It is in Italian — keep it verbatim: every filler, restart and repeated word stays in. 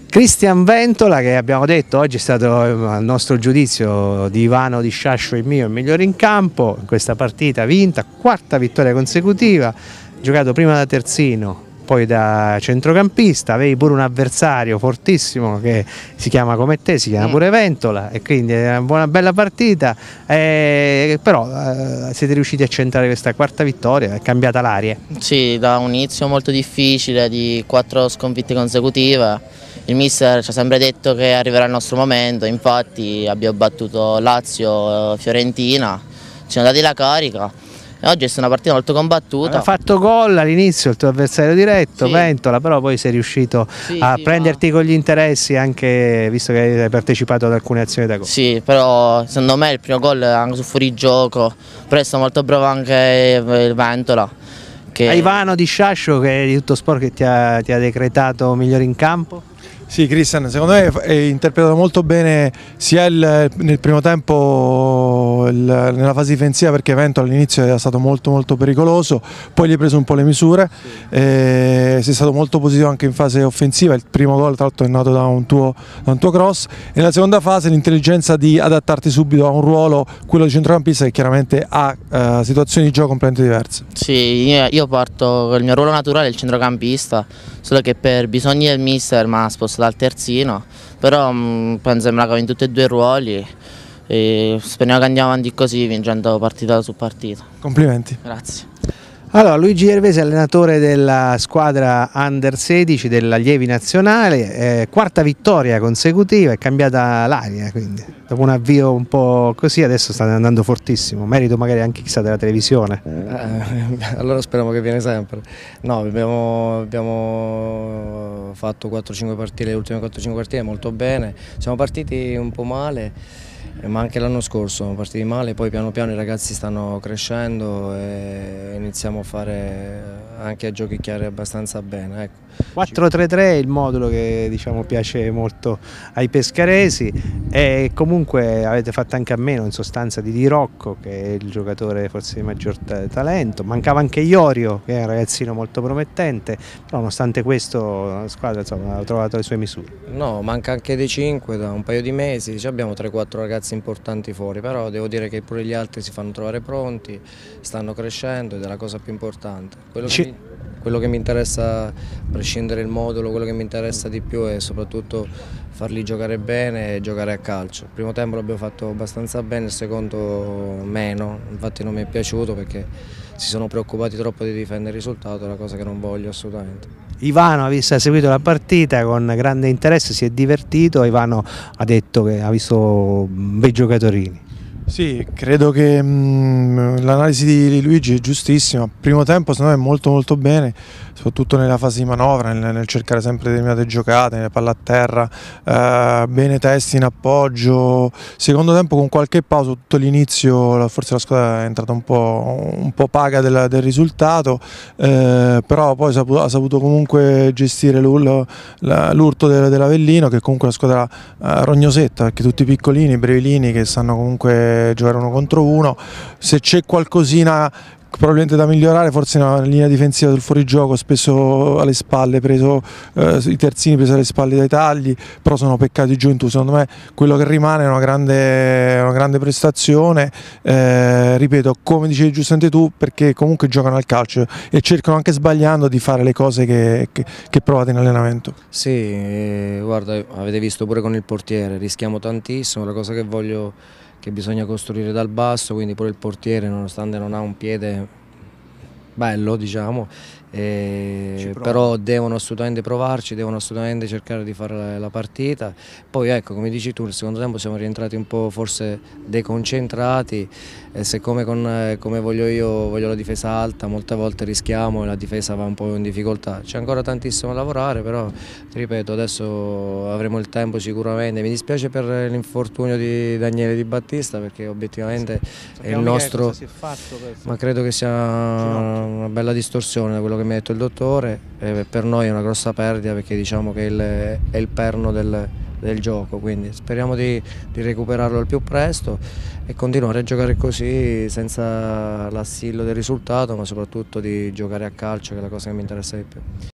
Cristian Ventola, che abbiamo detto oggi è stato al nostro giudizio di Ivano Di Sciascio il mio il migliore in campo in questa partita vinta, quarta vittoria consecutiva, giocato prima da terzino, poi da centrocampista, avevi pure un avversario fortissimo che si chiama come te, si chiama pure Ventola, e quindi è una buona bella partita, eh, però eh, siete riusciti a centrare questa quarta vittoria, è cambiata l'aria. Sì, da un inizio molto difficile di quattro sconfitte consecutive. Il mister ci ha sempre detto che arriverà il nostro momento, infatti abbiamo battuto Lazio, Fiorentina, ci siamo dati la carica e oggi è stata una partita molto combattuta. Ha fatto gol all'inizio il tuo avversario diretto, sì. Ventola, però poi sei riuscito sì, a sì, prenderti ma... con gli interessi anche visto che hai partecipato ad alcune azioni da gol. Sì, però secondo me il primo gol anche su fuorigioco, però è stato molto bravo anche il Ventola. Che... Ivano Di Sciascio, che è di Tutto Sport, che ti ha, ti ha decretato migliore in campo? Sì, Cristian, secondo me è interpretato molto bene sia il, nel primo tempo il, nella fase difensiva, perché Ventola all'inizio era stato molto molto pericoloso, poi gli hai preso un po' le misure, sì. E sei stato molto positivo anche in fase offensiva, il primo gol tra l'altro è nato da un, tuo, da un tuo cross, e nella seconda fase l'intelligenza di adattarti subito a un ruolo, quello di centrocampista, che chiaramente ha uh, situazioni di gioco completamente diverse. Sì, io parto con il mio ruolo naturale, il centrocampista, solo che per bisogni del mister mi ha spostato al terzino, però mh, penso che me la cavo in tutti e due i ruoli e speriamo che andiamo avanti così, vincendo partita su partita. Complimenti. Grazie. Allora, Luigi Gervesi, allenatore della squadra under sedici dell'Allievi Nazionale, eh, quarta vittoria consecutiva, è cambiata l'aria, quindi dopo un avvio un po' così adesso sta andando fortissimo, merito magari anche chissà della televisione. Eh, allora speriamo che viene sempre. No, abbiamo, abbiamo fatto quattro cinque partite, le ultime quattro cinque partite molto bene, siamo partiti un po' male, ma anche l'anno scorso siamo partiti male, poi piano piano i ragazzi stanno crescendo e iniziamo a fare anche a giochicchiare abbastanza bene. Ecco. quattro tre tre è il modulo che diciamo piace molto ai pescaresi, e comunque avete fatto anche a meno in sostanza di Di Rocco, che è il giocatore forse di maggior talento, mancava anche Iorio, che è un ragazzino molto promettente, però nonostante questo la squadra insomma, ha trovato le sue misure. No, manca anche dei cinque da un paio di mesi, abbiamo tre quattro ragazzi importanti fuori, però devo dire che pure gli altri si fanno trovare pronti, stanno crescendo ed è la cosa più importante. Quello che, mi, quello che mi interessa, a prescindere dal modulo, quello che mi interessa di più è soprattutto farli giocare bene e giocare a calcio. Il primo tempo l'abbiamo fatto abbastanza bene, il secondo meno, infatti non mi è piaciuto perché si sono preoccupati troppo di difendere il risultato, è una cosa che non voglio assolutamente. Ivano ha, visto, ha seguito la partita con grande interesse, si è divertito, Ivano ha detto che ha visto bei giocatori. Sì, credo che l'analisi di Luigi è giustissima, primo tempo secondo me molto molto bene, soprattutto nella fase di manovra, nel, nel cercare sempre determinate giocate, nelle palle a terra, eh, bene testi in appoggio, secondo tempo con qualche pausa, tutto l'inizio forse la squadra è entrata un po', un po' paga del, del risultato, eh, però poi ha saputo, ha saputo comunque gestire l'urto dell'Avellino, che è comunque una squadra eh, rognosetta, perché tutti piccolini, brevilini, che sanno comunque giocare uno contro uno. Se c'è qualcosina probabilmente da migliorare, forse nella linea difensiva del fuorigioco, spesso alle spalle, preso eh, i terzini presi alle spalle dai tagli, però sono peccati giù in tu. Secondo me quello che rimane è una grande, una grande prestazione, eh, ripeto, come dicevi giustamente tu, perché comunque giocano al calcio e cercano anche sbagliando di fare le cose che, che, che provate in allenamento. Sì, eh, guarda, avete visto pure con il portiere, rischiamo tantissimo, la cosa che voglio che bisogna costruire dal basso, quindi pure il portiere, nonostante non ha un piede bello, diciamo, eh, però devono assolutamente provarci, devono assolutamente cercare di fare la partita. Poi ecco, come dici tu, nel secondo tempo siamo rientrati un po' forse deconcentrati, e siccome con, eh, come voglio io voglio la difesa alta, molte volte rischiamo e la difesa va un po' in difficoltà. C'è ancora tantissimo da lavorare, però ti ripeto, adesso avremo il tempo sicuramente. Mi dispiace per l'infortunio di Daniele Di Battista, perché obiettivamente sì, è il nostro, ma credo che sia una bella distorsione da quello che mi ha detto il dottore, e per noi è una grossa perdita, perché diciamo che il, è il perno del, del gioco, quindi speriamo di, di recuperarlo al più presto e continuare a giocare così senza l'assillo del risultato, ma soprattutto di giocare a calcio, che è la cosa che mi interessa di più.